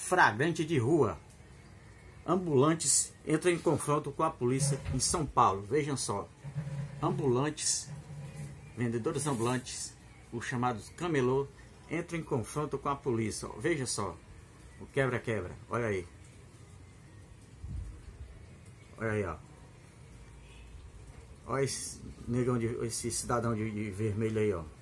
flagrante de rua. Ambulantes entram em confronto com a polícia em São Paulo. Vejam só. Ambulantes, vendedores ambulantes, os chamados camelô, entram em confronto com a polícia. Veja só. O quebra-quebra. Olha aí. Olha aí, ó. Olha esse negão esse cidadão de vermelho aí, ó.